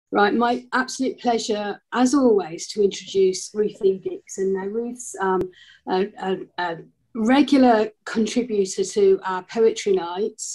Right, my absolute pleasure, as always, to introduce Ruth E Dixon. Now, Ruth's a regular contributor to our poetry nights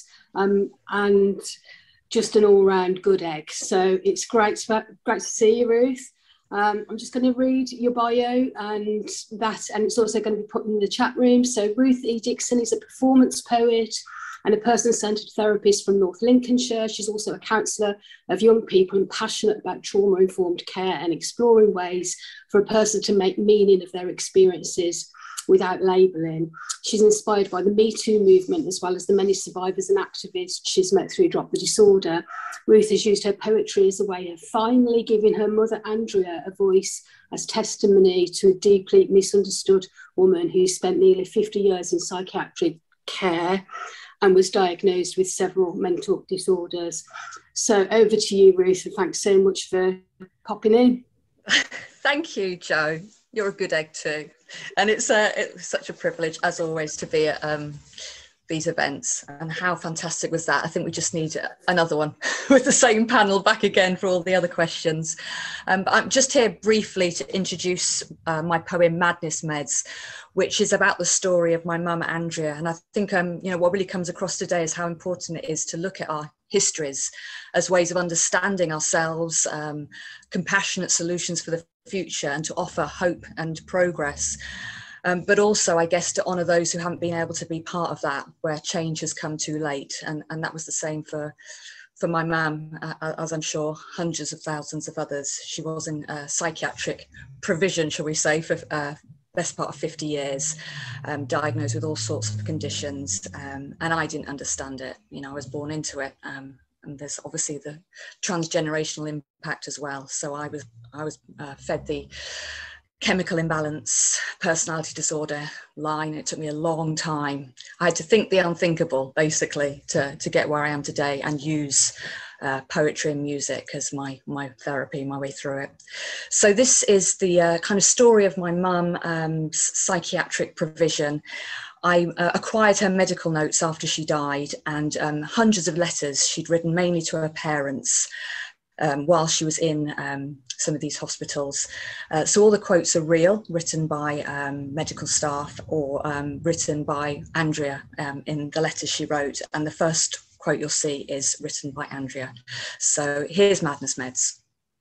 and just an all-round good egg. So it's great to see you, Ruth. I'm just going to read your bio and it's also going to be put in the chat room. So Ruth E Dixon is a performance poet and a person-centred therapist from North Lincolnshire. She's also a counsellor of young people and passionate about trauma-informed care and exploring ways for a person to make meaning of their experiences without labelling. She's inspired by the Me Too movement, as well as the many survivors and activists she's met through Drop the Disorder. Ruth has used her poetry as a way of finally giving her mother, Andrea, a voice as testimony to a deeply misunderstood woman who spent nearly 50 years in psychiatric care and was diagnosed with several mental disorders. So over to you, Ruth, and thanks so much for popping in. Thank you, Jo. You're a good egg too. And it's such a privilege, as always, to be at these events. And how fantastic was that? I think we just need another one with the same panel back again for all the other questions. But I'm just here briefly to introduce my poem Madness Meds, which is about the story of my mum, Andrea. And I think, what really comes across today is how important it is to look at our histories as ways of understanding ourselves, compassionate solutions for the future, and to offer hope and progress. But also, I guess, to honour those who haven't been able to be part of that, where change has come too late. And that was the same for my mum, as I'm sure hundreds of thousands of others. She was in psychiatric provision, shall we say, for best part of 50 years, diagnosed with all sorts of conditions. And I didn't understand it. I was born into it. And there's obviously the transgenerational impact as well. So I was fed the chemical imbalance personality disorder line. It took me a long time. I had to think the unthinkable, basically, to get where I am today, and use poetry and music as my therapy, my way through it. So this is the kind of story of my mum's psychiatric provision. I acquired her medical notes after she died, and hundreds of letters she'd written, mainly to her parents, while she was in some of these hospitals. So all the quotes are real, written by medical staff, or written by Andrea in the letters she wrote. And the first quote you'll see is written by Andrea. So here's Madness Meds.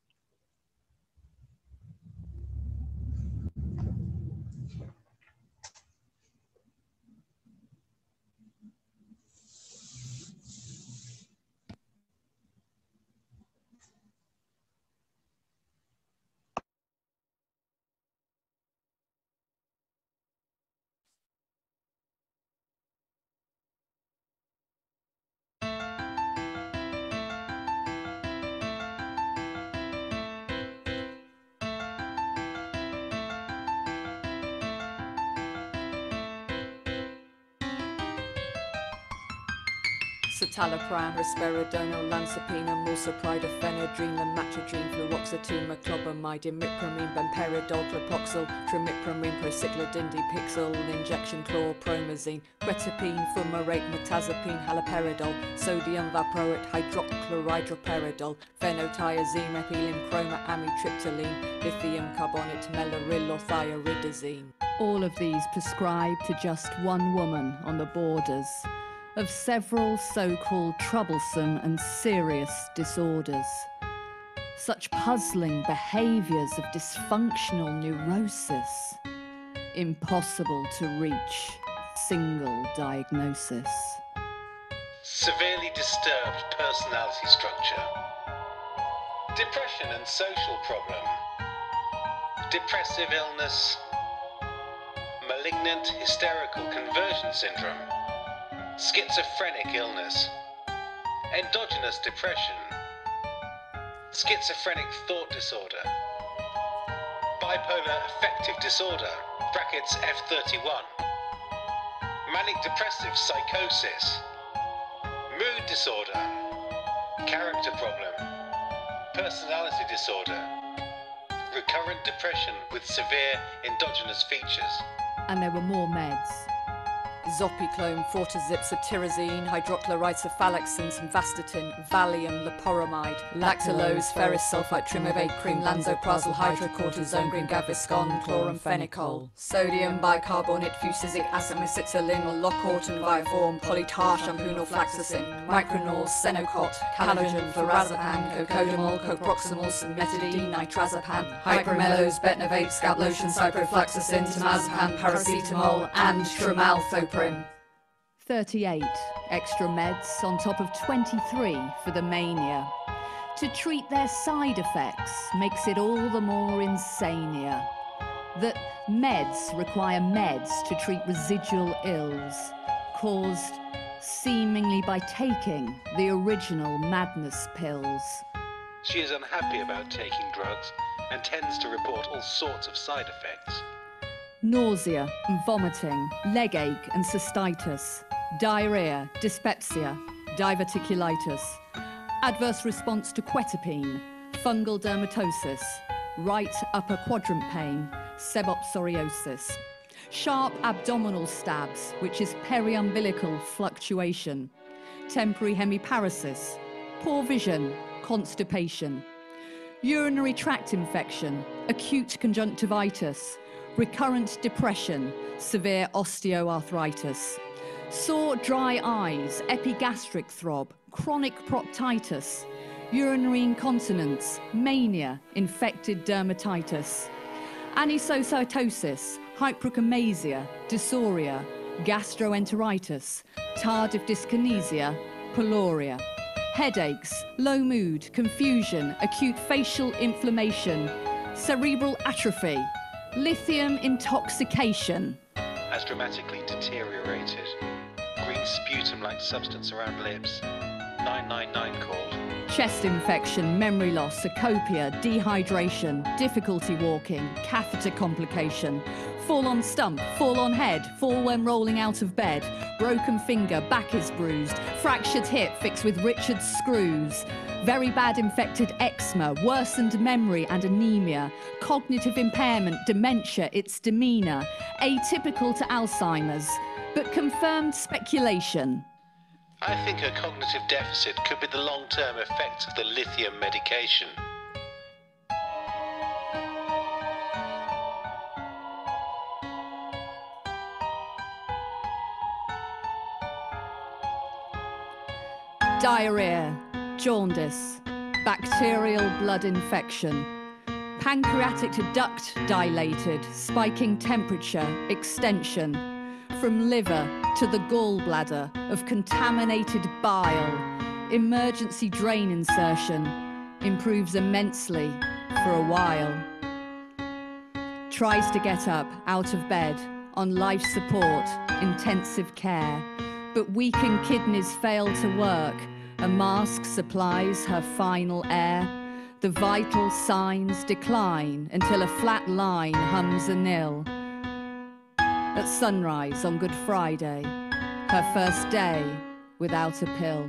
Citalopram, risperidone, olanzapine, morsopride, ephedrine, lamotrigine, fluoxetine, meclobamide, imipramine, bemperidol, clopoxyl, trimipramine, procyclidine, dipixyl, injection chlorpromazine, quetiapine, fumarate, mirtazapine, haloperidol, sodium valproate, hydrochloride, droperidol, phenothiazine, methylene, chroma, amitriptyline, lithium carbonate, melaril, or thioridazine. All of these prescribed to just one woman on the borders of several so-called troublesome and serious disorders. Such puzzling behaviours of dysfunctional neurosis, impossible to reach single diagnosis. Severely disturbed personality structure. Depression and social problem. Depressive illness. Malignant hysterical conversion syndrome. Schizophrenic illness, endogenous depression, schizophrenic thought disorder, bipolar affective disorder, brackets F31, manic depressive psychosis, mood disorder, character problem, personality disorder, recurrent depression with severe endogenous features. And there were more meds. Zopiclone, Fortazip, Tyrosine, Hydrochloride, Simvastatin, Valium, Loperamide, Lactulose, ferrous sulfite, Trimivate cream, Lansoprazole, hydrocortisone, green Gaviscon, chloramphenicol, sodium bicarbonate, fusidic acid, acetylene, Lockhorton, Viaform, polytar, shampoo, flaxacin, micronol, Senocot, calogen, flurazepam, cocodamol, coproximol, cimetidine, nitrazepam, hypermelose, betnovate, scalp lotion, ciprofloxacin, temazepam, paracetamol, and tramalthoprim. 38 extra meds on top of 23 for the mania. To treat their side effects makes it all the more insania. That meds require meds to treat residual ills, caused seemingly by taking the original madness pills. She is unhappy about taking drugs and tends to report all sorts of side effects. Nausea and vomiting, leg ache and cystitis, diarrhea, dyspepsia, diverticulitis, adverse response to quetiapine, fungal dermatosis, right upper quadrant pain, sebopsoriosis, sharp abdominal stabs, which is periumbilical fluctuation, temporary hemiparesis, poor vision, constipation, urinary tract infection, acute conjunctivitis, recurrent depression, severe osteoarthritis, sore dry eyes, epigastric throb, chronic proctitis, urinary incontinence, mania, infected dermatitis, anisocytosis, hyperechemasia, dysuria, gastroenteritis, tardive dyskinesia, pylorrhea, headaches, low mood, confusion, acute facial inflammation, cerebral atrophy, lithium intoxication. Has dramatically deteriorated. Green sputum-like substance around lips. 999 called. Chest infection, memory loss, acopia, dehydration, difficulty walking, catheter complication, fall on stump, fall on head, fall when rolling out of bed, broken finger, back is bruised, fractured hip fixed with Richard's screws, very bad infected eczema, worsened memory and anemia, cognitive impairment, dementia, its demeanour, atypical to Alzheimer's, but confirmed speculation. I think her cognitive deficit could be the long-term effects of the lithium medication. Diarrhea, jaundice, bacterial blood infection, pancreatic duct dilated, spiking temperature, extension, from liver to the gallbladder of contaminated bile, emergency drain insertion, improves immensely for a while. Tries to get up out of bed, on life support, intensive care, but weakened kidneys fail to work. A mask supplies her final air. The vital signs decline until a flat line hums a nil. At sunrise on Good Friday, her first day without a pill.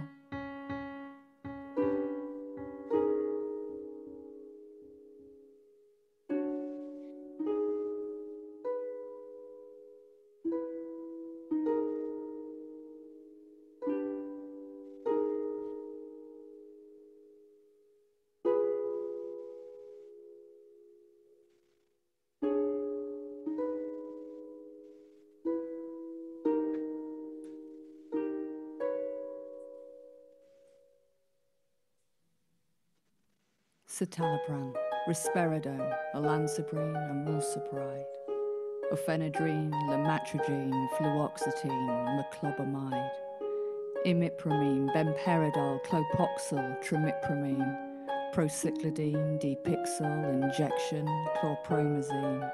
Citalopram, risperidone, olanzapine, amulsapide, ofenadrine, lamotrigine, fluoxetine, meclobamide, imipramine, bemperidol, clopoxyl, trimipramine, procyclidine, dipixyl, injection, chlorpromazine,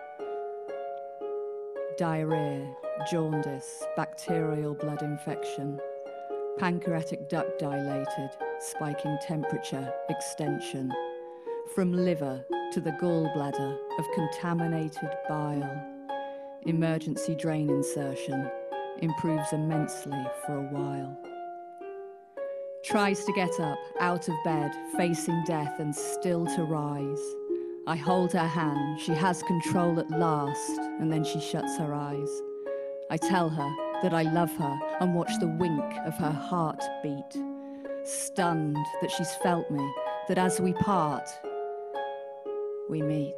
diarrhea, jaundice, bacterial blood infection, pancreatic duct dilated, spiking temperature, extension, from liver to the gallbladder of contaminated bile. Emergency drain insertion, improves immensely for a while. Tries to get up, out of bed, facing death and still to rise. I hold her hand, she has control at last, and then she shuts her eyes. I tell her, that I love her and watch the wink of her heart beat. Stunned that she's felt me, that as we part, we meet.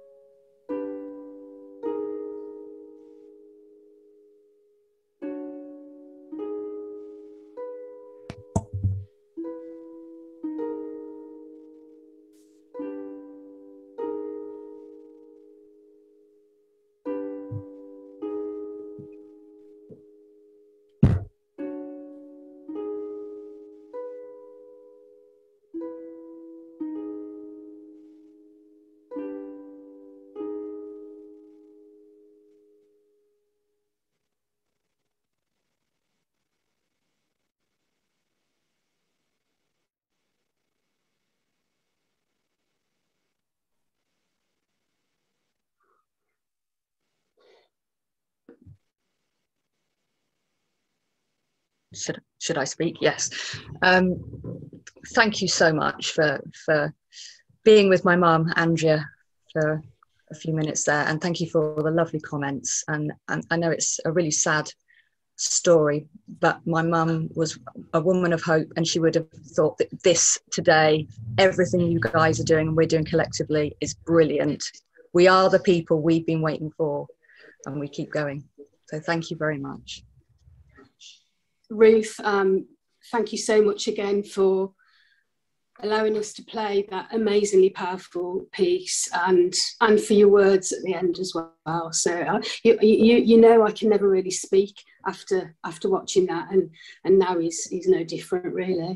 Should I speak? Yes. Thank you so much for being with my mum, Andrea, for a few minutes there, and thank you for all the lovely comments. And I know it's a really sad story, but my mum was a woman of hope, and she would have thought that this today, everything you guys are doing and we're doing collectively, is brilliant. We are the people we've been waiting for, and we keep going. So thank you very much. Ruth, thank you so much again for allowing us to play that amazingly powerful piece, and for your words at the end as well. So you know, I can never really speak after watching that, and now he's no different, really.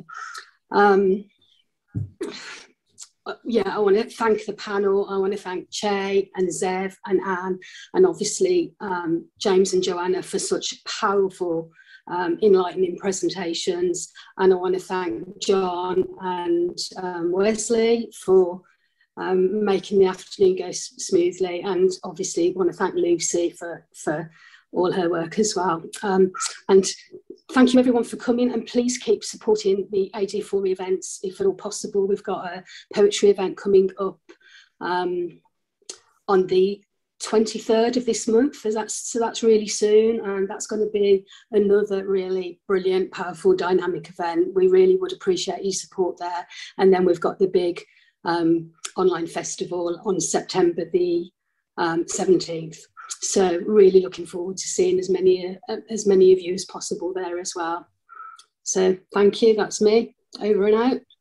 Yeah, I want to thank the panel. I want to thank Che and Zev and Anne, and obviously James and Joanna for such powerful, enlightening presentations. And I want to thank John and Wesley for making the afternoon go smoothly, and obviously want to thank Lucy for all her work as well. And thank you everyone for coming, and please keep supporting the AD4 events if at all possible. We've got a poetry event coming up on the 23rd of this month, so that's really soon, and that's going to be another really brilliant, powerful, dynamic event. We really would appreciate your support there. And then we've got the big online festival on September the 17th. So really looking forward to seeing as many of you as possible there as well. So thank you, that's me, over and out.